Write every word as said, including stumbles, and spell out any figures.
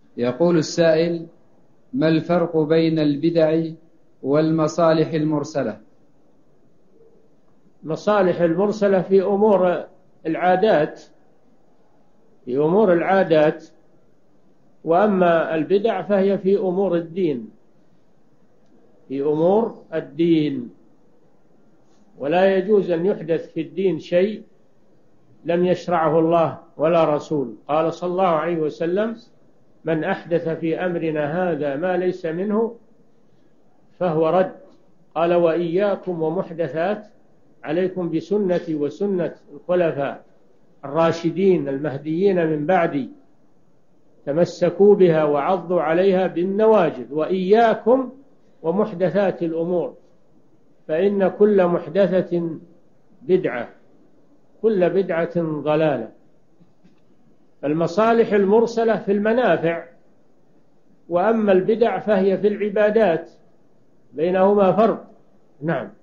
يقول السائل: ما الفرق بين البدع والمصالح المرسلة؟ مصالح المرسلة في أمور العادات في أمور العادات وأما البدع فهي في أمور الدين في أمور الدين ولا يجوز أن يحدث في الدين شيء لم يشرعه الله ولا رسول. قال صلى الله عليه وسلم: من أحدث في أمرنا هذا ما ليس منه فهو رد. قال: وإياكم ومحدثات، عليكم بسنتي وسنة الخلفاء الراشدين المهديين من بعدي، تمسكوا بها وعضوا عليها بالنواجذ، وإياكم ومحدثات الأمور فإن كل محدثة بدعة، كل بدعة ضلالة. المصالح المرسلة في المنافع، وأما البدع فهي في العبادات، بينهما فرق. نعم.